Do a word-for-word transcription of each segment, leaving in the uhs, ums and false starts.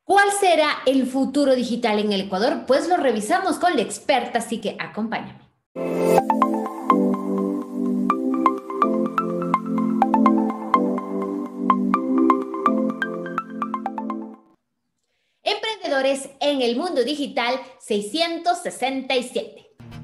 ¿Cuál será el futuro digital en el Ecuador? Pues lo revisamos con la experta, así que acompáñame. Emprendedores en el mundo digital seiscientos sesenta y siete.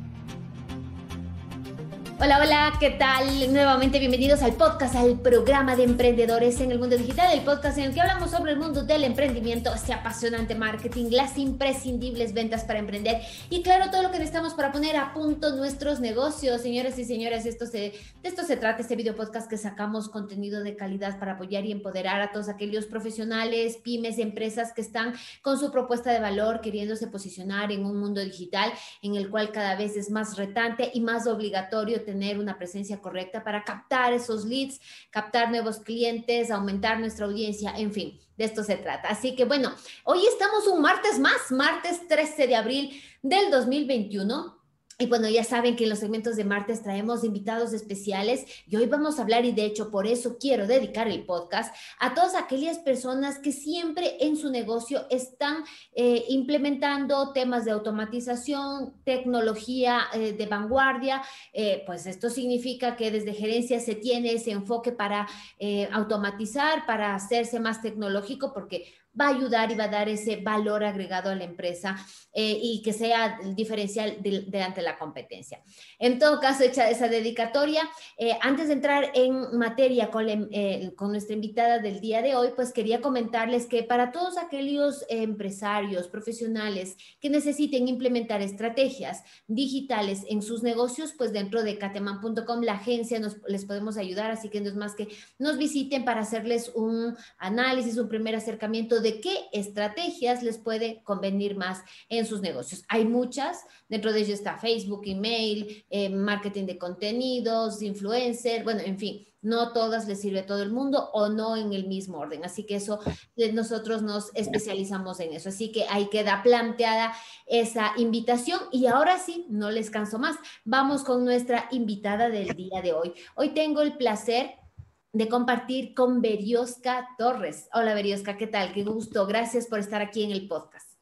Hola, hola, ¿qué tal? Nuevamente bienvenidos al podcast, al programa de emprendedores en el mundo digital, el podcast en el que hablamos sobre el mundo del emprendimiento, este apasionante marketing, las imprescindibles ventas para emprender y claro, todo lo que necesitamos para poner a punto nuestros negocios. Señoras y señores, esto se, de esto se trata este video podcast que sacamos contenido de calidad para apoyar y empoderar a todos aquellos profesionales, pymes, empresas que están con su propuesta de valor, queriéndose posicionar en un mundo digital en el cual cada vez es más retante y más obligatorio tener una presencia correcta para captar esos leads, captar nuevos clientes, aumentar nuestra audiencia, en fin, de esto se trata. Así que bueno, hoy estamos un martes más, martes trece de abril del dos mil veintiuno. Y bueno, ya saben que en los segmentos de martes traemos invitados especiales y hoy vamos a hablar, y de hecho por eso quiero dedicar el podcast a todas aquellas personas que siempre en su negocio están eh, implementando temas de automatización, tecnología eh, de vanguardia. Eh, pues esto significa que desde gerencia se tiene ese enfoque para eh, automatizar, para hacerse más tecnológico, porque va a ayudar y va a dar ese valor agregado a la empresa eh, y que sea el diferencial de, de ante la competencia. En todo caso, hecha esa dedicatoria, eh, antes de entrar en materia con, la, eh, con nuestra invitada del día de hoy, pues quería comentarles que para todos aquellos eh, empresarios, profesionales que necesiten implementar estrategias digitales en sus negocios, pues dentro de cateman punto com, la agencia, nos, les podemos ayudar, así que no es más que nos visiten para hacerles un análisis, un primer acercamiento de qué estrategias les puede convenir más en sus negocios. Hay muchas, dentro de ello está Facebook, email, eh, marketing de contenidos, influencer, bueno, en fin, no todas les sirve a todo el mundo o no en el mismo orden. Así que eso, nosotros nos especializamos en eso. Así que ahí queda planteada esa invitación y ahora sí, no les canso más. Vamos con nuestra invitada del día de hoy. Hoy tengo el placer de compartir con Berioska Torres. Hola Berioska, ¿qué tal? Qué gusto. Gracias por estar aquí en el podcast.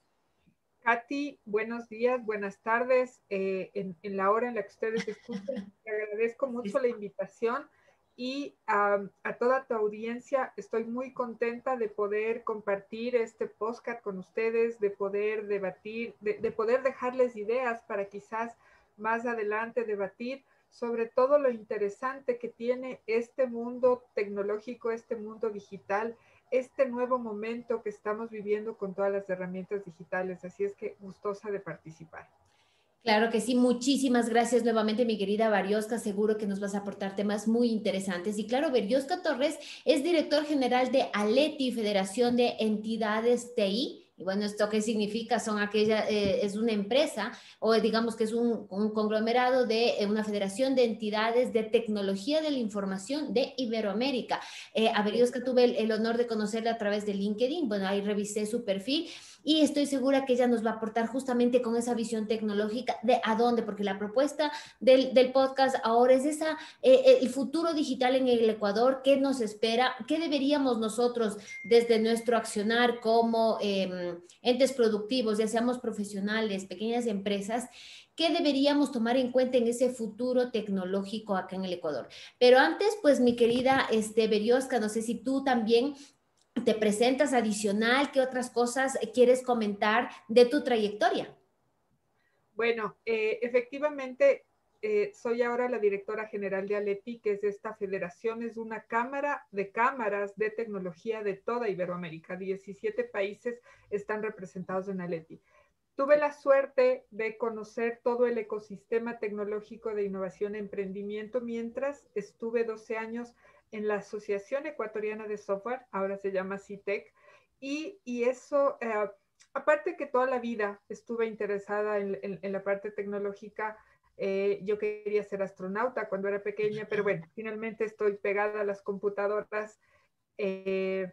Katy, buenos días, buenas tardes. Eh, en, en la hora en la que ustedes escuchen, te agradezco mucho la invitación y um, a toda tu audiencia. Estoy muy contenta de poder compartir este podcast con ustedes, de poder debatir, de, de poder dejarles ideas para quizás más adelante debatir sobre todo lo interesante que tiene este mundo tecnológico, este mundo digital, este nuevo momento que estamos viviendo con todas las herramientas digitales. Así es que gustosa de participar. Claro que sí, muchísimas gracias nuevamente, mi querida Berioska. Seguro que nos vas a aportar temas muy interesantes. Y claro, Berioska Torres es director general de ALETI, Federación de Entidades T I. Y bueno, ¿esto qué significa? Son aquella, eh, es una empresa o digamos que es un, un conglomerado de eh, una federación de entidades de tecnología de la información de Iberoamérica. Eh, a Berioska tuve el, el honor de conocerla a través de LinkedIn. Bueno, ahí revisé su perfil y estoy segura que ella nos va a aportar justamente con esa visión tecnológica de a dónde, porque la propuesta del, del podcast ahora es esa, eh, el futuro digital en el Ecuador, qué nos espera, qué deberíamos nosotros desde nuestro accionar como eh, entes productivos, ya seamos profesionales, pequeñas empresas, ¿qué deberíamos tomar en cuenta en ese futuro tecnológico acá en el Ecuador? Pero antes, pues mi querida este, Berioska, no sé si tú también te presentas adicional, qué otras cosas quieres comentar de tu trayectoria. Bueno, eh, efectivamente, eh, soy ahora la directora general de ALETI, que es esta federación, es una cámara de cámaras de tecnología de toda Iberoamérica. diecisiete países están representados en ALETI. Tuve la suerte de conocer todo el ecosistema tecnológico de innovación e emprendimiento mientras estuve doce años en la Asociación Ecuatoriana de Software, ahora se llama CITEC, y, y eso, eh, aparte que toda la vida estuve interesada en, en, en la parte tecnológica, eh, yo quería ser astronauta cuando era pequeña, pero bueno, finalmente estoy pegada a las computadoras. Eh,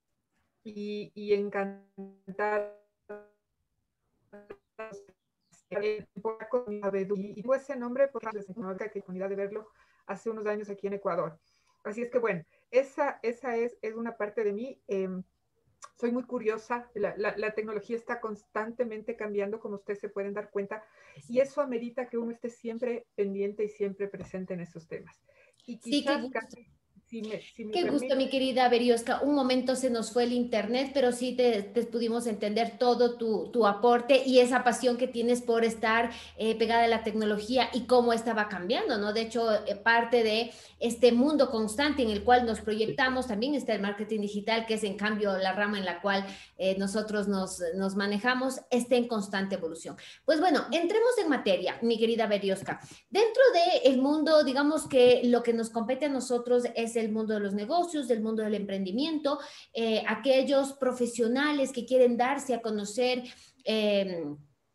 y, y encantada en polaco, y tuvo ese nombre por la oportunidad de verlo hace unos años aquí en Ecuador. Así es que bueno, esa, esa es, es una parte de mí. Eh, soy muy curiosa, la, la, la tecnología está constantemente cambiando, como ustedes se pueden dar cuenta, y eso amerita que uno esté siempre pendiente y siempre presente en esos temas. Y Sí, qué quizás, gusto. Katy, si me, si me Qué gusto, permite, mi querida Berioska. Un momento se nos fue el internet, pero sí te, te pudimos entender todo tu, tu aporte y esa pasión que tienes por estar eh, pegada a la tecnología y cómo estaba cambiando, ¿no? De hecho, eh, parte de este mundo constante en el cual nos proyectamos también está el marketing digital, que es en cambio la rama en la cual eh, nosotros nos, nos manejamos, está en constante evolución. Pues bueno, entremos en materia, mi querida Berioska. Dentro del mundo, digamos que lo que nos compete a nosotros es el mundo de los negocios, del mundo del emprendimiento, eh, aquellos profesionales que quieren darse a conocer. Eh,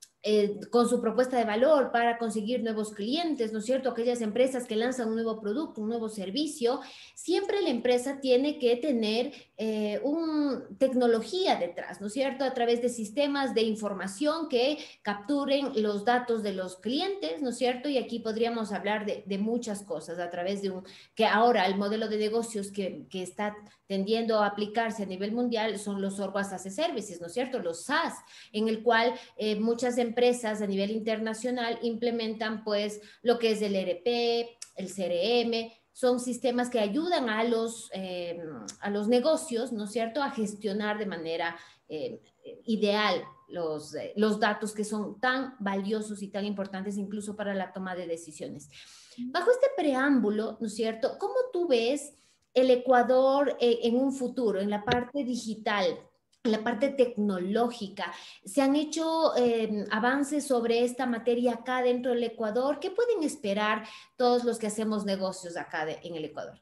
eh, con su propuesta de valor para conseguir nuevos clientes, ¿no es cierto? Aquellas empresas que lanzan un nuevo producto, un nuevo servicio, siempre la empresa tiene que tener eh, una tecnología detrás, ¿no es cierto? A través de sistemas de información que capturen los datos de los clientes, ¿no es cierto? Y aquí podríamos hablar de, de muchas cosas a través de un, que ahora el modelo de negocios que, que está tendiendo a aplicarse a nivel mundial son los Software as a Services, ¿no es cierto? Los SaaS, en el cual eh, muchas empresas a nivel internacional implementan pues lo que es el E R P, el C R M, son sistemas que ayudan a los, eh, a los negocios, ¿no es cierto?, a gestionar de manera eh, ideal los, eh, los datos que son tan valiosos y tan importantes incluso para la toma de decisiones. Bajo este preámbulo, ¿no es cierto?, ¿cómo tú ves el Ecuador eh, en un futuro, en la parte digital, en la parte tecnológica? ¿Se han hecho eh, avances sobre esta materia acá dentro del Ecuador? ¿Qué pueden esperar todos los que hacemos negocios acá de, en el Ecuador?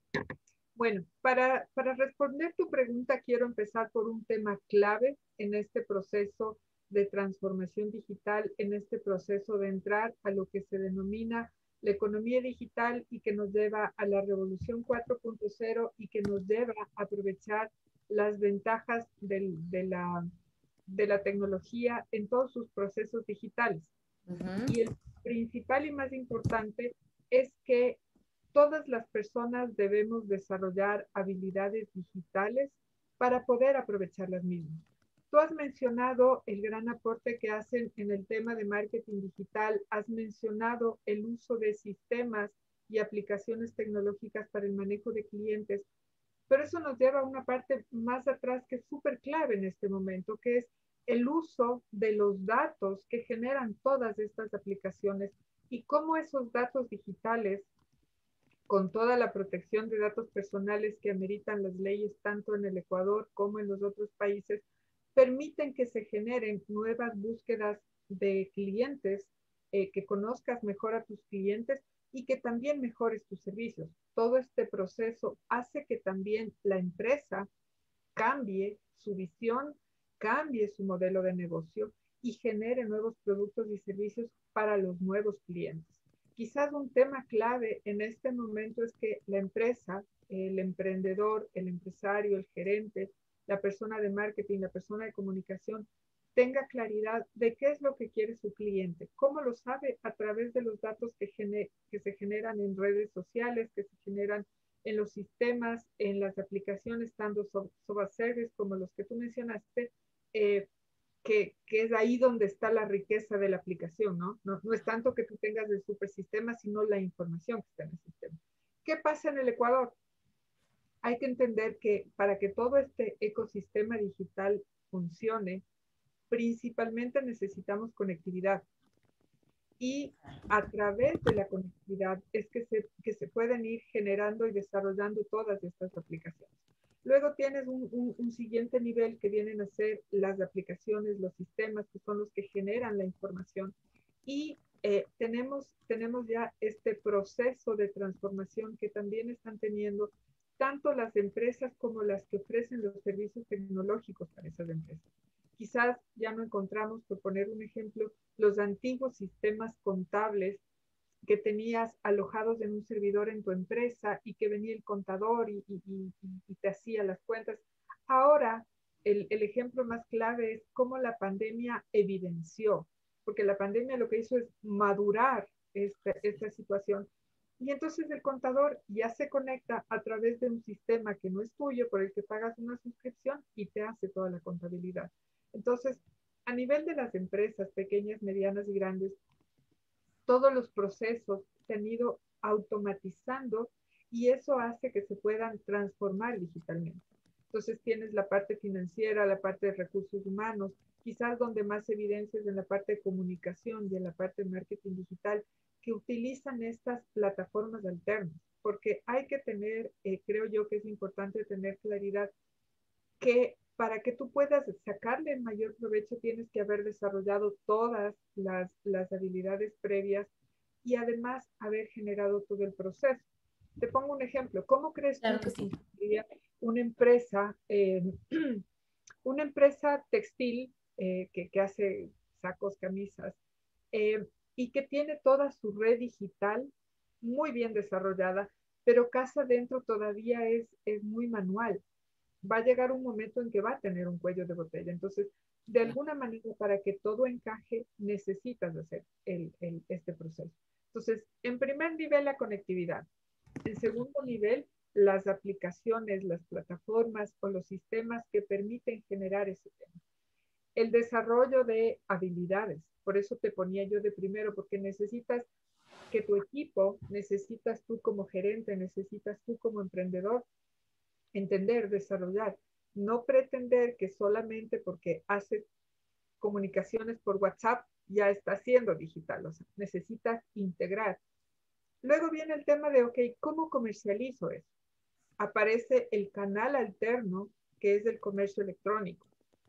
Bueno, para, para responder tu pregunta, quiero empezar por un tema clave en este proceso de transformación digital, en este proceso de entrar a lo que se denomina la economía digital y que nos lleva a la revolución cuatro punto cero y que nos lleva a aprovechar las ventajas del, de, la, de la tecnología en todos sus procesos digitales. Uh-huh. Y el principal y más importante es que todas las personas debemos desarrollar habilidades digitales para poder aprovechar las mismas. Tú has mencionado el gran aporte que hacen en el tema de marketing digital, has mencionado el uso de sistemas y aplicaciones tecnológicas para el manejo de clientes, pero eso nos lleva a una parte más atrás que es súper clave en este momento, que es el uso de los datos que generan todas estas aplicaciones y cómo esos datos digitales, con toda la protección de datos personales que ameritan las leyes tanto en el Ecuador como en los otros países, permiten que se generen nuevas búsquedas de clientes, eh, que conozcas mejor a tus clientes y que también mejores tus servicios. Todo este proceso hace que también la empresa cambie su visión, cambie su modelo de negocio y genere nuevos productos y servicios para los nuevos clientes. Quizás un tema clave en este momento es que la empresa, el emprendedor, el empresario, el gerente, la persona de marketing, la persona de comunicación, tenga claridad de qué es lo que quiere su cliente. ¿Cómo lo sabe? A través de los datos que, gener que se generan en redes sociales, que se generan en los sistemas, en las aplicaciones, tanto software service como los que tú mencionaste, eh, Que, que es ahí donde está la riqueza de la aplicación, ¿no? ¿no? No es tanto que tú tengas el supersistema, sino la información que está en el sistema. ¿Qué pasa en el Ecuador? Hay que entender que para que todo este ecosistema digital funcione, principalmente necesitamos conectividad. Y a través de la conectividad es que se, que se pueden ir generando y desarrollando todas estas aplicaciones. Luego tienes un, un, un siguiente nivel que vienen a ser las aplicaciones, los sistemas, que son los que generan la información. Y eh, tenemos, tenemos ya este proceso de transformación que también están teniendo tanto las empresas como las que ofrecen los servicios tecnológicos para esas empresas. Quizás ya no encontramos, por poner un ejemplo, los antiguos sistemas contables que tenías alojados en un servidor en tu empresa y que venía el contador y, y, y, y te hacía las cuentas. Ahora, el, el ejemplo más clave es cómo la pandemia evidenció porque la pandemia lo que hizo es madurar esta, esta situación. Y entonces el contador ya se conecta a través de un sistema que no es tuyo, por el que pagas una suscripción y te hace toda la contabilidad. Entonces, a nivel de las empresas pequeñas, medianas y grandes, todos los procesos se han ido automatizando y eso hace que se puedan transformar digitalmente. Entonces tienes la parte financiera, la parte de recursos humanos, quizás donde más evidencias en la parte de comunicación y en la parte de marketing digital, que utilizan estas plataformas alternas, porque hay que tener, eh, creo yo que es importante tener claridad que para que tú puedas sacarle el mayor provecho tienes que haber desarrollado todas las, las habilidades previas y además haber generado todo el proceso. Te pongo un ejemplo. ¿Cómo crees tú Claro que que sí. sería una empresa, eh, una empresa textil eh, que, que hace sacos, camisas, eh, y que tiene toda su red digital muy bien desarrollada, pero casa adentro todavía es, es muy manual? Va a llegar un momento en que va a tener un cuello de botella. Entonces, de alguna manera, para que todo encaje, necesitas hacer el, el, este proceso. Entonces, en primer nivel, la conectividad. En segundo nivel, las aplicaciones, las plataformas o los sistemas que permiten generar ese tema. El desarrollo de habilidades. Por eso te ponía yo de primero, porque necesitas que tu equipo, necesitas tú como gerente, necesitas tú como emprendedor, entender, desarrollar, no pretender que solamente porque haces comunicaciones por WhatsApp ya está siendo digital, o sea, necesitas integrar. Luego viene el tema de, ok, ¿cómo comercializo eso? Aparece el canal alterno que es el comercio electrónico,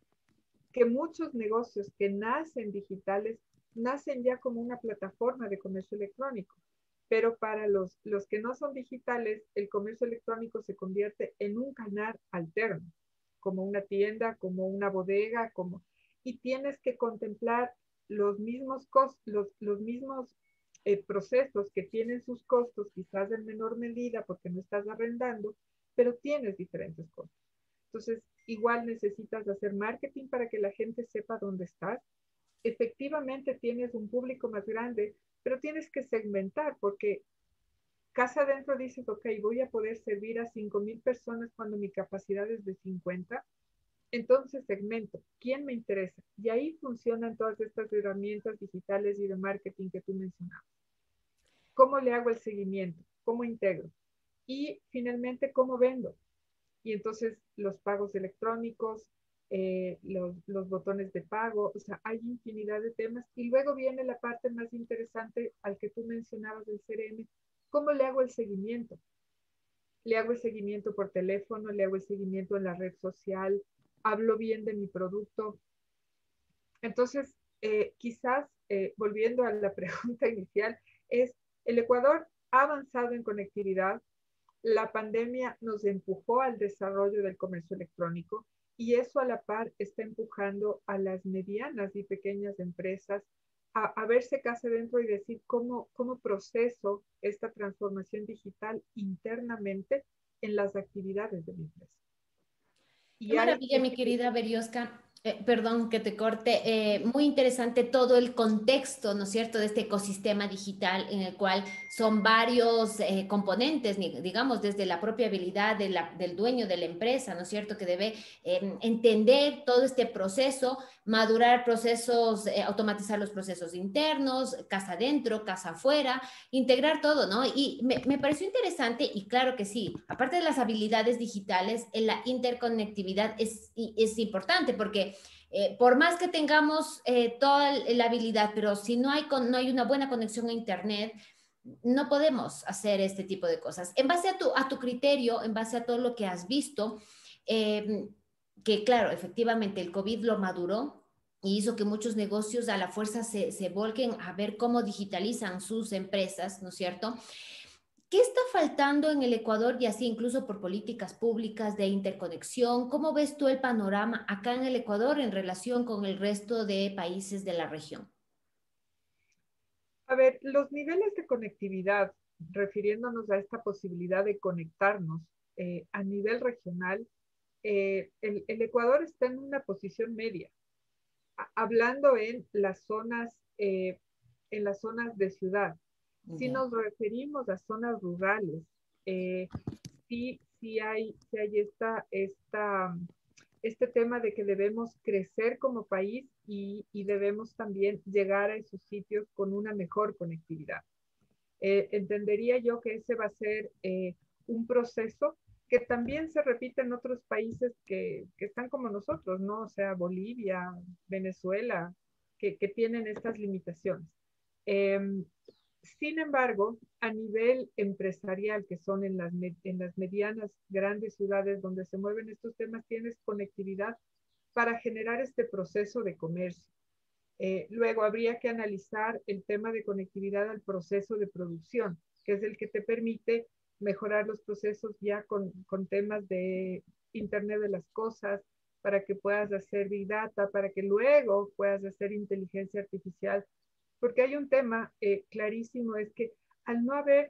que muchos negocios que nacen digitales nacen ya como una plataforma de comercio electrónico. Pero para los, los que no son digitales, el comercio electrónico se convierte en un canal alterno, como una tienda, como una bodega, como, y tienes que contemplar los mismos, cost, los, los mismos eh, procesos que tienen sus costos, quizás en menor medida porque no estás arrendando, pero tienes diferentes costos. Entonces, igual necesitas hacer marketing para que la gente sepa dónde estás. Efectivamente tienes un público más grande, pero tienes que segmentar porque casa adentro dices, ok, voy a poder servir a cinco mil personas cuando mi capacidad es de cincuenta. Entonces segmento, ¿quién me interesa? Y ahí funcionan todas estas herramientas digitales y de marketing que tú mencionabas. ¿Cómo le hago el seguimiento? ¿Cómo integro? Y finalmente, ¿cómo vendo? Y entonces los pagos electrónicos, eh, los, los botones de pago, o sea, hay infinidad de temas. Y luego viene la parte más interesante al que tú mencionabas del C R M. ¿Cómo le hago el seguimiento? Le hago el seguimiento por teléfono, le hago el seguimiento en la red social, hablo bien de mi producto. Entonces, eh, quizás, eh, volviendo a la pregunta inicial, es, el Ecuador ha avanzado en conectividad, la pandemia nos empujó al desarrollo del comercio electrónico y eso a la par está empujando a las medianas y pequeñas empresas a, a verse casa adentro y decir cómo, cómo proceso esta transformación digital internamente en las actividades de mi empresa. Qué Y hay maravilla, mi querida Berioska. Eh, perdón que te corte. Eh, muy interesante todo el contexto, ¿no es cierto?, de este ecosistema digital en el cual son varios eh, componentes, digamos, desde la propia habilidad de la, del dueño de la empresa, ¿no es cierto?, que debe eh, entender todo este proceso, madurar procesos, eh, automatizar los procesos internos, casa adentro, casa afuera, integrar todo, ¿no? Y me, me pareció interesante y claro que sí, aparte de las habilidades digitales, en la interconectividad es, es importante porque eh, por más que tengamos eh, toda la habilidad, pero si no hay, con, no hay una buena conexión a Internet, no podemos hacer este tipo de cosas. En base a tu, a tu criterio, en base a todo lo que has visto, eh, que claro, efectivamente el COVID lo maduró, y hizo que muchos negocios a la fuerza se, se volquen a ver cómo digitalizan sus empresas, ¿no es cierto? ¿Qué está faltando en el Ecuador y así incluso por políticas públicas de interconexión? ¿Cómo ves tú el panorama acá en el Ecuador en relación con el resto de países de la región? A ver, los niveles de conectividad, refiriéndonos a esta posibilidad de conectarnos eh, a nivel regional, eh, el, el Ecuador está en una posición media. Hablando en las zonas eh, en las zonas de ciudad. Si Ya. nos referimos a zonas rurales, eh, sí, sí hay, sí hay esta, esta, este tema de que debemos crecer como país y, y debemos también llegar a esos sitios con una mejor conectividad. Eh, entendería yo que ese va a ser eh, un proceso que también se repite en otros países que, que, están como nosotros, ¿no? O sea, Bolivia, Venezuela, que, que tienen estas limitaciones. Eh, sin embargo, a nivel empresarial, que son en las, en las medianas, grandes ciudades donde se mueven estos temas, tienes conectividad para generar este proceso de comercio. Eh, luego habría que analizar el tema de conectividad al proceso de producción, que es el que te permite mejorar los procesos ya con, con temas de Internet de las cosas, para que puedas hacer Big Data, para que luego puedas hacer inteligencia artificial. Porque hay un tema eh, clarísimo, es que al no haber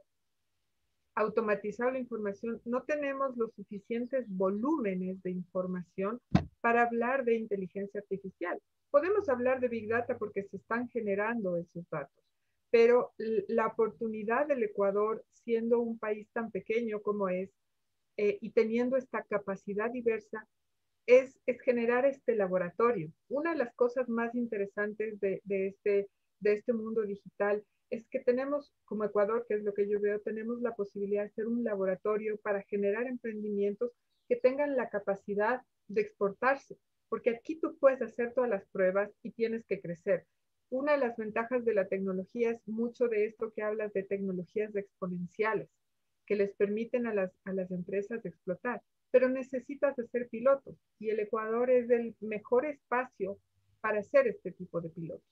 automatizado la información, no tenemos los suficientes volúmenes de información para hablar de inteligencia artificial. Podemos hablar de Big Data porque se están generando esos datos, pero la oportunidad del Ecuador, siendo un país tan pequeño como es, eh, y teniendo esta capacidad diversa, es, es generar este laboratorio. Una de las cosas más interesantes de, de, este, de este mundo digital es que tenemos, como Ecuador, que es lo que yo veo, tenemos la posibilidad de ser un laboratorio para generar emprendimientos que tengan la capacidad de exportarse, porque aquí tú puedes hacer todas las pruebas y tienes que crecer. Una de las ventajas de la tecnología es mucho de esto que hablas de tecnologías exponenciales, que les permiten a las, a las empresas explotar, pero necesitas hacer pilotos y el Ecuador es el mejor espacio para hacer este tipo de pilotos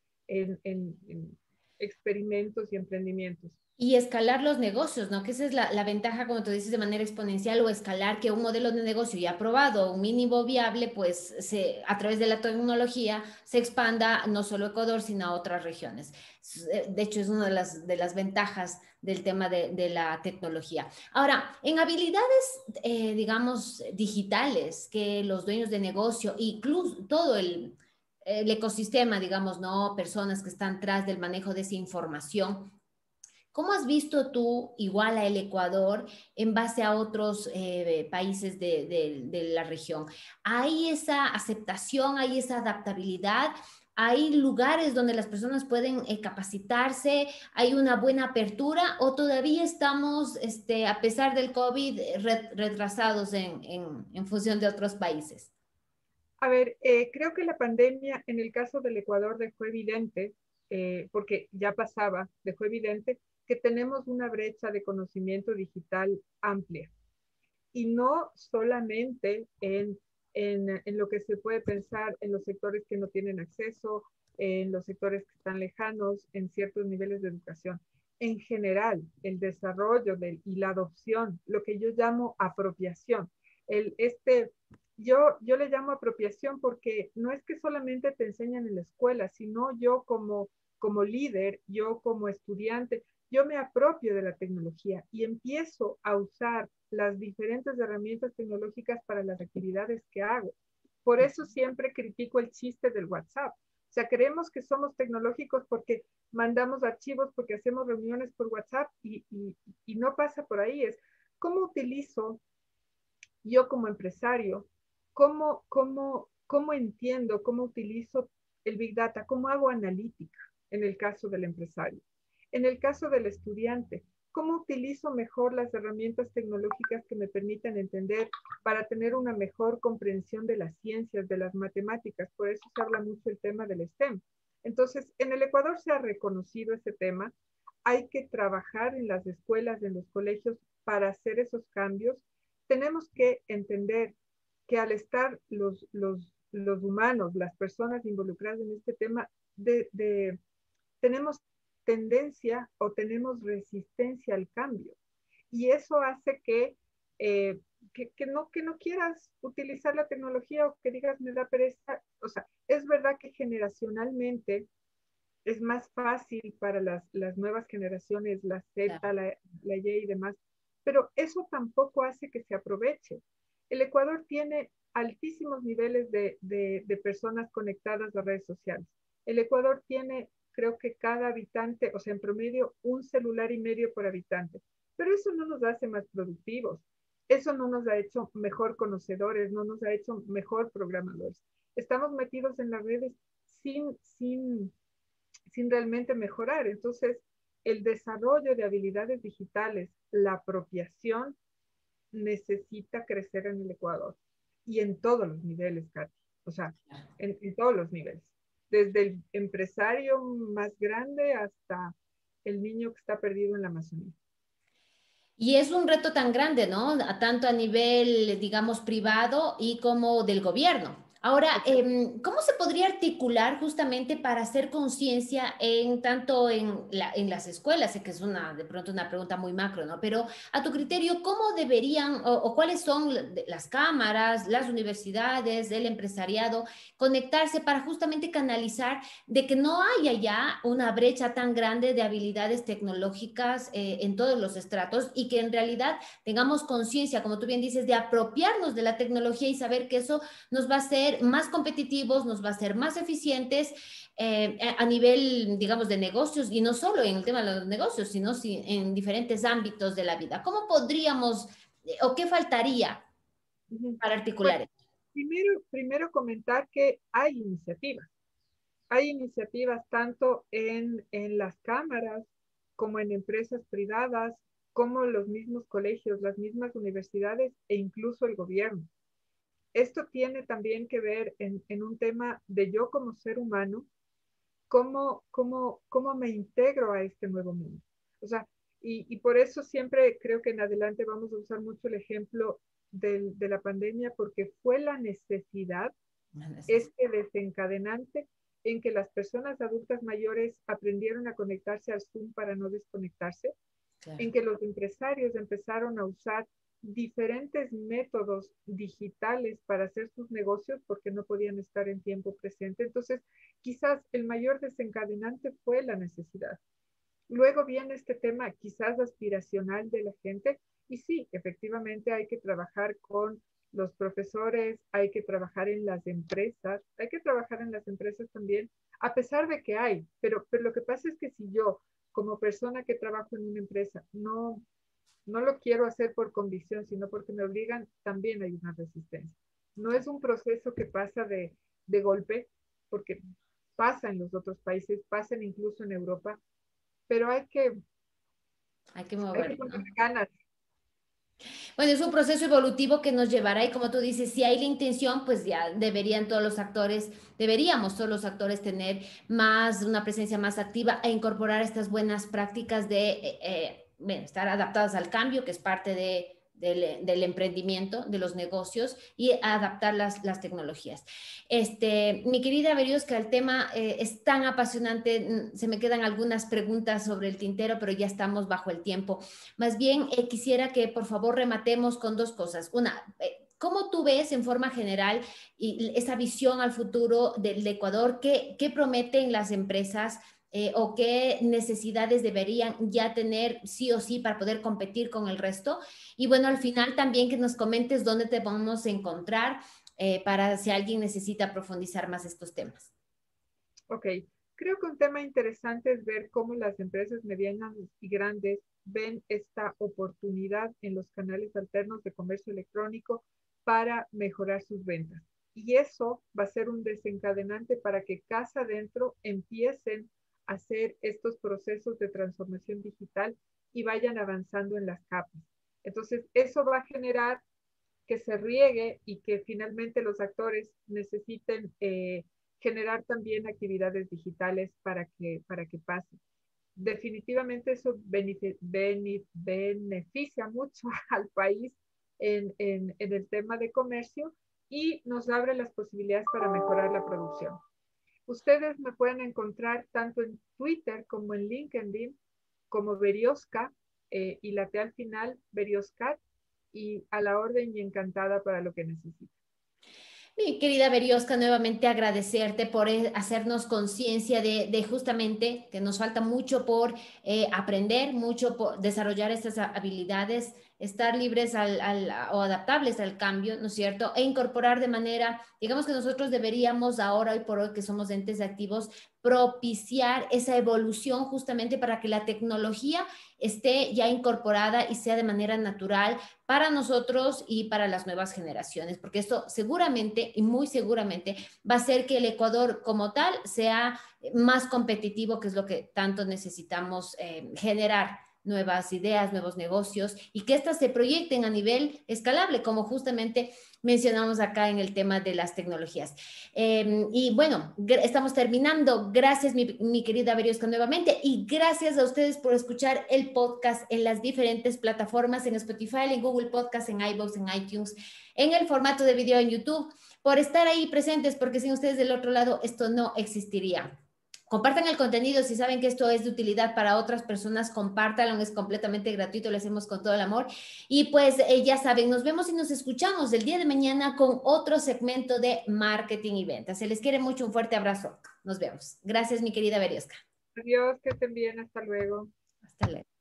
en, en, en experimentos y emprendimientos. Y escalar los negocios, ¿no? Que esa es la, la ventaja, como tú dices, de manera exponencial o escalar que un modelo de negocio ya probado, un mínimo viable, pues se, a través de la tecnología se expanda no solo a Ecuador, sino a otras regiones. De hecho, es una de las, de las ventajas del tema de, de la tecnología. Ahora, en habilidades, eh, digamos, digitales, que los dueños de negocio, incluso todo el, el ecosistema, digamos, ¿no? Personas que están tras del manejo de esa información. ¿Cómo has visto tú, igual a el Ecuador, en base a otros eh, países de, de, de, la región? ¿Hay esa aceptación, hay esa adaptabilidad? ¿Hay lugares donde las personas pueden eh, capacitarse? ¿Hay una buena apertura? ¿O todavía estamos, este, a pesar del COVID, retrasados en, en, en función de otros países? A ver, eh, creo que la pandemia en el caso del Ecuador dejó evidente, eh, porque ya pasaba, dejó evidente que tenemos una brecha de conocimiento digital amplia. Y no solamente en, en, en lo que se puede pensar en los sectores que no tienen acceso, en los sectores que están lejanos, en ciertos niveles de educación. En general, el desarrollo del, y la adopción, lo que yo llamo apropiación. El, este, yo, yo le llamo apropiación porque no es que solamente te enseñan en la escuela, sino yo como, como líder, yo como estudiante, yo me apropio de la tecnología y empiezo a usar las diferentes herramientas tecnológicas para las actividades que hago. Por eso siempre critico el chiste del WhatsApp. O sea, creemos que somos tecnológicos porque mandamos archivos, porque hacemos reuniones por WhatsApp y, y, y no pasa por ahí. Es cómo utilizo yo como empresario, cómo, cómo, cómo entiendo, cómo utilizo el Big Data, cómo hago analítica en el caso del empresario. En el caso del estudiante, ¿cómo utilizo mejor las herramientas tecnológicas que me permiten entender para tener una mejor comprensión de las ciencias, de las matemáticas? Por eso se habla mucho el tema del STEM. Entonces, en el Ecuador se ha reconocido ese tema. Hay que trabajar en las escuelas, en los colegios para hacer esos cambios. Tenemos que entender que al estar los, los, los humanos, las personas involucradas en este tema, de, de, tenemos tendencia o tenemos resistencia al cambio. Y eso hace que, eh, que, que, no, que no quieras utilizar la tecnología o que digas, me da pereza. O sea, es verdad que generacionalmente es más fácil para las, las nuevas generaciones, la Z, claro, la, la Y y demás, pero eso tampoco hace que se aproveche. El Ecuador tiene altísimos niveles de, de, de personas conectadas a redes sociales. El Ecuador tiene creo que cada habitante, o sea, en promedio, un celular y medio por habitante. Pero eso no nos hace más productivos. Eso no nos ha hecho mejor conocedores, no nos ha hecho mejor programadores. Estamos metidos en las redes sin, sin, sin realmente mejorar. Entonces, el desarrollo de habilidades digitales, la apropiación, necesita crecer en el Ecuador y en todos los niveles, Katy. O sea, en, en todos los niveles. Desde el empresario más grande hasta el niño que está perdido en la Amazonía. Y es un reto tan grande, ¿no? A- Tanto a nivel, digamos, privado y como del gobierno. Ahora, em, ¿cómo se podría articular justamente para hacer conciencia en tanto en, la- en las escuelas? Sé que es una, de pronto una pregunta muy macro, ¿no? Pero a tu criterio, ¿cómo deberían o, o cuáles son la- de- las cámaras, las universidades, el empresariado conectarse para justamente canalizar de que no haya ya una brecha tan grande de habilidades tecnológicas eh, en todos los estratos y que en realidad tengamos conciencia, como tú bien dices, de apropiarnos de la tecnología y saber que eso nos va a hacer más competitivos, nos va a hacer más eficientes eh, a nivel, digamos, de negocios y no solo en el tema de los negocios, sino si, en diferentes ámbitos de la vida. ¿Cómo podríamos eh, o qué faltaría para articular Bueno, esto? primero, primero comentar que hay iniciativas. Hay iniciativas tanto en, en las cámaras como en empresas privadas, como los mismos colegios, las mismas universidades e incluso el gobierno. Esto tiene también que ver en, en un tema de yo como ser humano, cómo, cómo, cómo me integro a este nuevo mundo. O sea, y, y por eso siempre creo que en adelante vamos a usar mucho el ejemplo del, de la pandemia, porque fue la necesidad, este desencadenante en que las personas adultas mayores aprendieron a conectarse al Zoom para no desconectarse, Claro. en que los empresarios empezaron a usar diferentes métodos digitales para hacer sus negocios porque no podían estar en tiempo presente. Entonces, quizás el mayor desencadenante fue la necesidad. Luego viene este tema quizás aspiracional de la gente y sí, efectivamente hay que trabajar con los profesores, hay que trabajar en las empresas, hay que trabajar en las empresas también, a pesar de que hay, pero, pero lo que pasa es que si yo, como persona que trabajo en una empresa, no, no lo quiero hacer por convicción, sino porque me obligan, también hay una resistencia. No es un proceso que pasa de, de golpe, porque pasa en los otros países, pasa incluso en Europa, pero hay que, Hay que hay que moverlo, poner ¿no? ganas. Bueno, es un proceso evolutivo que nos llevará y como tú dices, si hay la intención, pues ya deberían todos los actores, deberíamos todos los actores tener más, una presencia más activa e incorporar estas buenas prácticas de eh, eh, bueno, estar adaptadas al cambio, que es parte de, del, del emprendimiento, de los negocios y adaptar las, las tecnologías. Este, mi querida Berioska, el tema eh, es tan apasionante, se me quedan algunas preguntas sobre el tintero, pero ya estamos bajo el tiempo. Más bien, eh, quisiera que por favor rematemos con dos cosas. Una, eh, ¿cómo tú ves en forma general y esa visión al futuro del Ecuador? ¿Qué, qué prometen las empresas eh, o qué necesidades deberían ya tener sí o sí para poder competir con el resto? Y bueno, al final también que nos comentes dónde te vamos a encontrar eh, para si alguien necesita profundizar más estos temas. Ok, creo que un tema interesante es ver cómo las empresas medianas y grandes ven esta oportunidad en los canales alternos de comercio electrónico para mejorar sus ventas. Y eso va a ser un desencadenante para que casa adentro empiecen a hacer estos procesos de transformación digital y vayan avanzando en las capas. Entonces, eso va a generar que se riegue y que finalmente los actores necesiten eh, generar también actividades digitales para que, para que pase. Definitivamente eso beneficia, beneficia mucho al país en, en, en el tema de comercio y nos abre las posibilidades para mejorar la producción. Ustedes me pueden encontrar tanto en Twitter como en LinkedIn como Berioska eh, y la T al final, Berioscat, y a la orden y encantada para lo que necesiten. Mi querida Berioska, nuevamente agradecerte por eh, hacernos conciencia de, de, justamente que nos falta mucho por eh, aprender, mucho por desarrollar estas habilidades estar libres al, al, o adaptables al cambio, ¿no es cierto? E incorporar de manera, digamos que nosotros deberíamos ahora, hoy por hoy, que somos entes activos, propiciar esa evolución justamente para que la tecnología esté ya incorporada y sea de manera natural para nosotros y para las nuevas generaciones, porque esto seguramente y muy seguramente va a hacer que el Ecuador como tal sea más competitivo, que es lo que tanto necesitamos eh, generar nuevas ideas, nuevos negocios y que éstas se proyecten a nivel escalable, como justamente mencionamos acá en el tema de las tecnologías. Eh, y bueno, estamos terminando. Gracias, mi, mi querida Berioska, nuevamente, y gracias a ustedes por escuchar el podcast en las diferentes plataformas, en Spotify, en Google Podcast, en iVoox, en iTunes, en el formato de video en YouTube, por estar ahí presentes, porque sin ustedes del otro lado esto no existiría. Compartan el contenido, si saben que esto es de utilidad para otras personas, compártanlo, es completamente gratuito, lo hacemos con todo el amor. Y pues eh, ya saben, nos vemos y nos escuchamos el día de mañana con otro segmento de marketing y ventas. Se les quiere mucho, un fuerte abrazo. Nos vemos. Gracias, mi querida Berioska. Adiós, que estén bien, hasta luego. Hasta luego.